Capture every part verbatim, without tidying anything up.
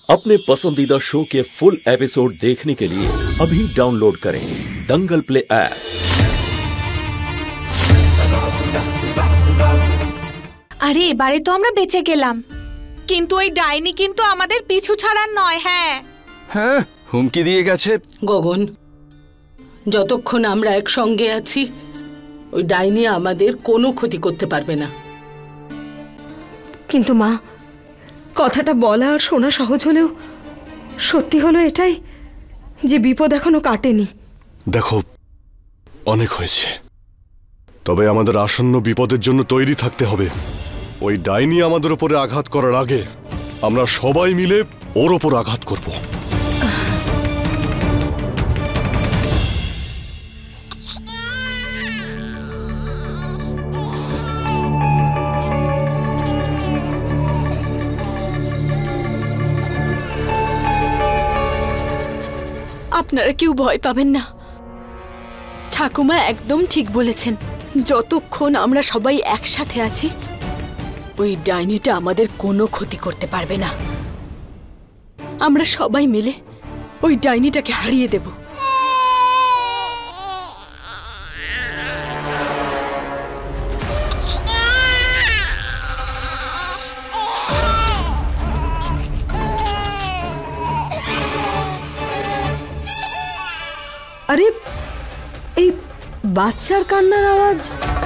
अपने पसंदीदा शो के फुल एपिसोड देखने के लिए अभी डाउनलोड करें दंगल प्ले ऐप। আরে এবারে তো আমরা বেঁচে গেলাম, কিন্তু ওই ডাইনি কিন্তু আমাদের পিছু ছাড়ার নয়। হ্যাঁ হ্যাঁ, হুমকি দিয়ে গেছে। গগন, যতক্ষণ আমরা একসঙ্গে আছি ওই ডাইনি আমাদের কোনো ক্ষতি করতে পারবে না। কিন্তু মা, কথাটা বলা আর শোনা সহজ হলেও সত্যি হলো এটাই যে বিপদ এখনো কাটেনি। দেখো, অনেক হয়েছে, তবে আমাদের আসন্ন বিপদের জন্য তৈরি থাকতে হবে। ওই ডাইনি আমাদের উপরে আঘাত করার আগে আমরা সবাই মিলে ওর উপর আঘাত করব। আপনারা কেউ ভয় পাবেন না, ঠাকুমা একদম ঠিক বলেছেন। যতক্ষণ আমরা সবাই একসাথে আছি ওই ডাইনিটা আমাদের কোনো ক্ষতি করতে পারবে না। আমরা সবাই মিলে ওই ডাইনিটাকে হারিয়ে দেব। আরে এই বাচ্চার কান্নার আওয়াজ।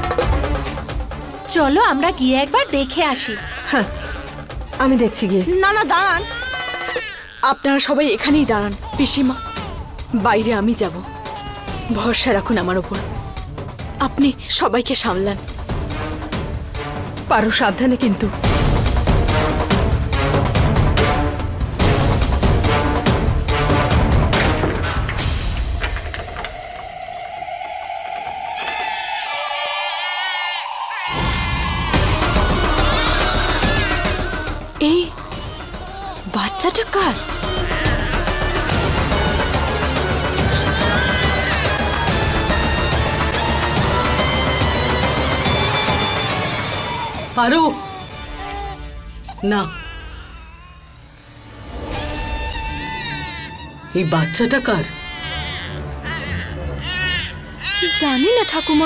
চলো আমরা গিয়ে একবার দেখে আসি। হ্যাঁ, আমি দেখছি গিয়ে। না না দাঁড়ান, আপনারা সবাই এখানেই দাঁড়ান। পিসিমা, বাইরে আমি যাব, ভরসা রাখুন আমার উপর। আপনি সবাইকে সামলান। পারো, সাবধানে কিন্তু। এই বাচ্চাটা কার? পারো না, এই বাচ্চাটা কার? জানি না ঠাকুমা।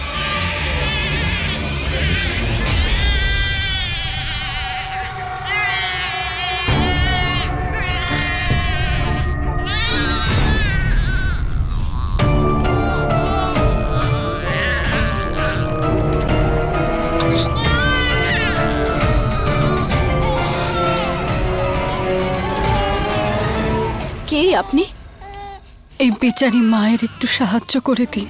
কে আপনি? এই বেচারি মায়ের একটু সাহায্য করে দিন।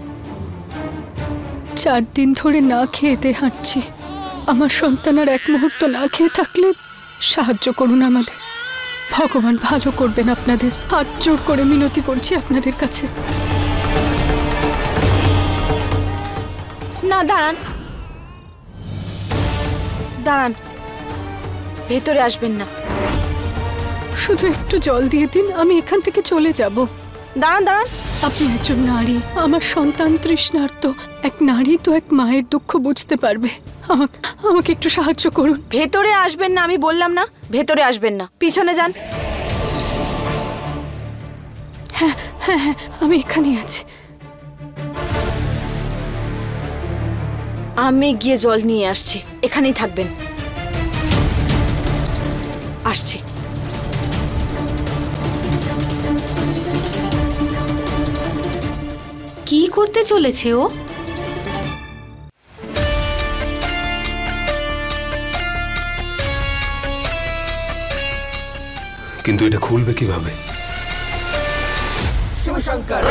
চার দিন ধরে না খেয়ে হাঁটছি। আমার সন্তান আর এক মুহূর্ত না খেয়ে থাকলে সাহায্য করুন আমাদের। ভগবান ভালো করবেন আপনাদের। হাত জোর করে মিনতি করছি আপনাদের কাছে। না দাঁড়ান দাঁড়ান, ভেতরে আসবেন না। শুধু একটু জল দিয়ে দিন, আমি এখান থেকে চলে যাব। দাঁড়ান দাঁড়ান, আপনি একজন নারী, আমার সন্তান তৃষ্ণার্ত। এক নারী তো এক মায়ের দুঃখ বুঝতে পারবে। আমাকে আমাকে একটু সাহায্য করুন। ভেতরে আসবেন না, আমি বললাম না ভেতরে আসবেন না। পিছনে যান। হ্যাঁ হ্যাঁ হ্যাঁ, আমি এখানেই আছি। আমি গিয়ে জল নিয়ে আসছি, এখানেই থাকবেন। আসছি। কি করতে চলেছে ও? কিন্তু এটা খুলবে কিভাবে? শিবশঙ্কর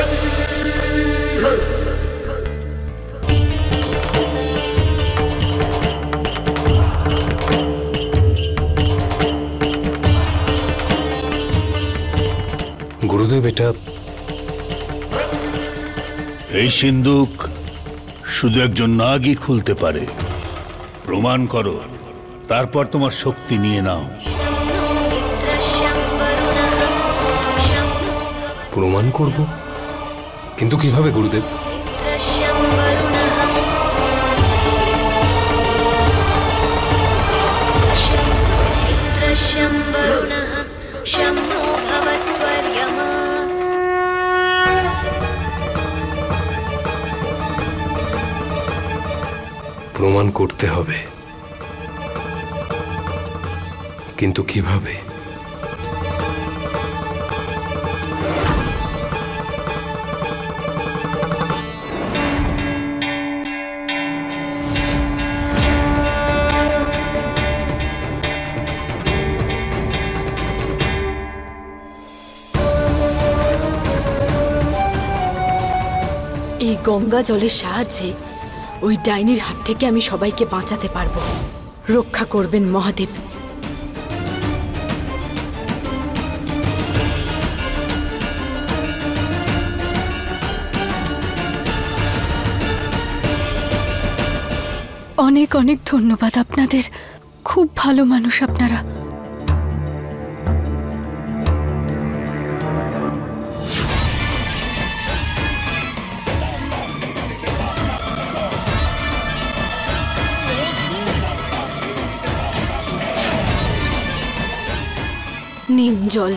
গুরুদেব, এটা এই সিন্দুক শুধু একজন নাগই খুলতে পারে। প্রমাণ করো, তারপর তোমার শক্তি নিয়ে নাও। প্রমাণ করব? কিন্তু কিভাবে গুরুদেব? প্রমাণ করতে হবে, কিন্তু কিভাবে? এই গঙ্গা জলের সাহায্যে ওই ডাইনির হাত থেকে আমি সবাইকে বাঁচাতে পারবো। রক্ষা করবেন মহাদেব। অনেক অনেক ধন্যবাদ আপনাদের, খুব ভালো মানুষ আপনারা। নিন জল।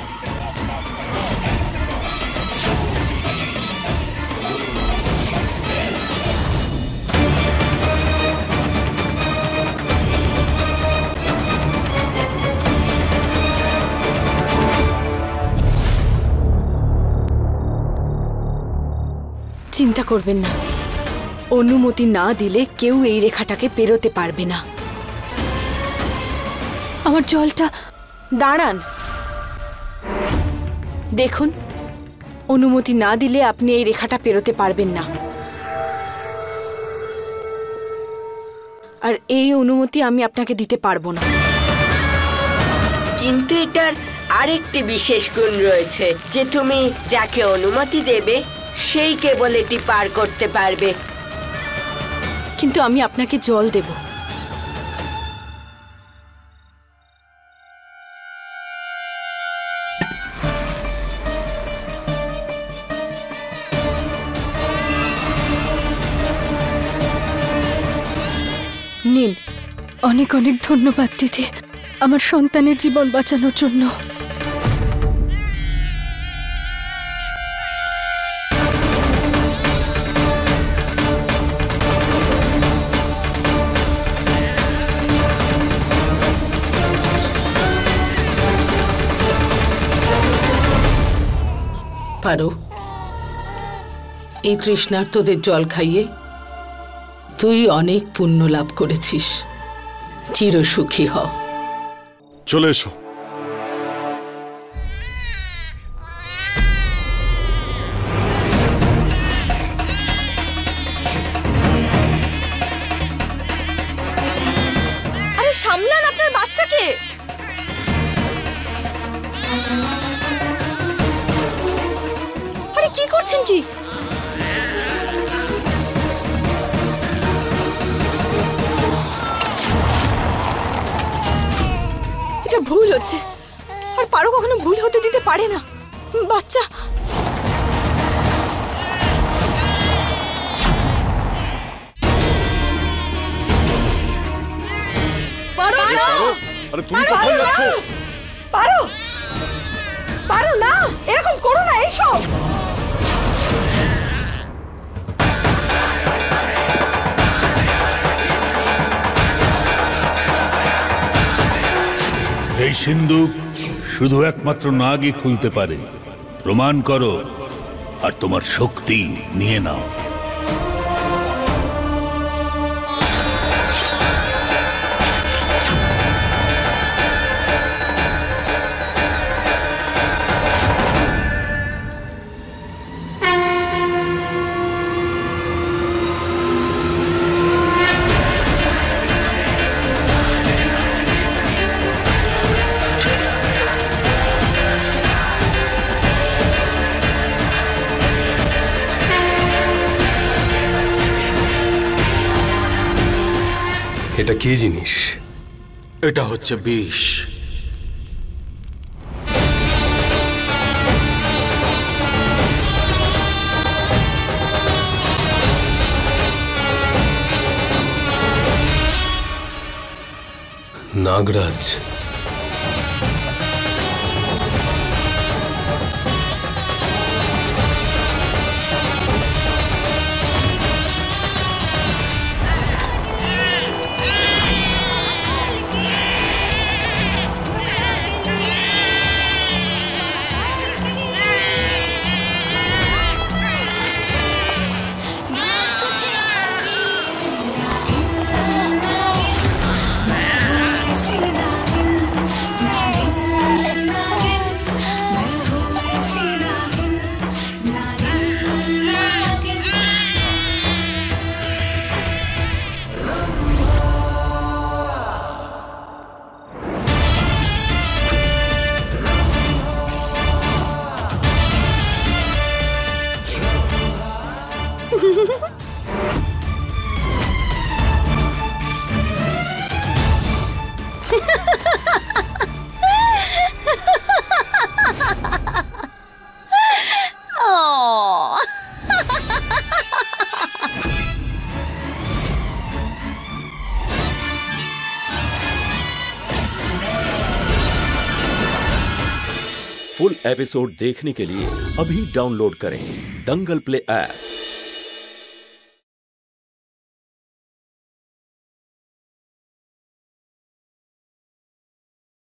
চিন্তা করবেন না, অনুমতি না দিলে কেউ এই রেখাটাকে পেরোতে পারবে না। আমার জলটা। দাঁড়ান, দেখুন, অনুমতি না দিলে আপনি এই রেখাটা পেরোতে পারবেন না। আর এই অনুমতি আমি আপনাকে দিতে পারবো না। কিন্তু এটার আরেকটি বিশেষ গুণ রয়েছে যে তুমি যাকে অনুমতি দেবে সেই কেবল এটি পার করতে পারবে। কিন্তু আমি আপনাকে জল দেব। নিন। অনেক অনেক ধন্যবাদ দিদি, আমার সন্তানের জীবন বাঁচানোর জন্য। পারো, এই তৃষ্ণার্তদের জল খাইয়ে তুই অনেক পুণ্য লাভ করেছিস। চিরসুখী হ। চলে এসো। আরে সামলান আপনার বাচ্চাকে। আরে কি করছেন কি? এটা ভুল হচ্ছে, আর পারো কখনো ভুল হতে দিতে পারে না। বাচ্চা পারো না। আরে তুমি কোথায় যাচ্ছ? পারো পারো না, এরকম করো না। এইসব এই সিন্ধুক শুধু একমাত্র নাগই খুলতে পারে। প্রমাণ করো আর তোমার শক্তি নিয়ে নাও। এটা কি জিনিস? এটা হচ্ছে বিষ। নাগরাজ, फुल एपिसोड देखने के लिए अभी डाउनलोड करें दंगल प्ले ऐप।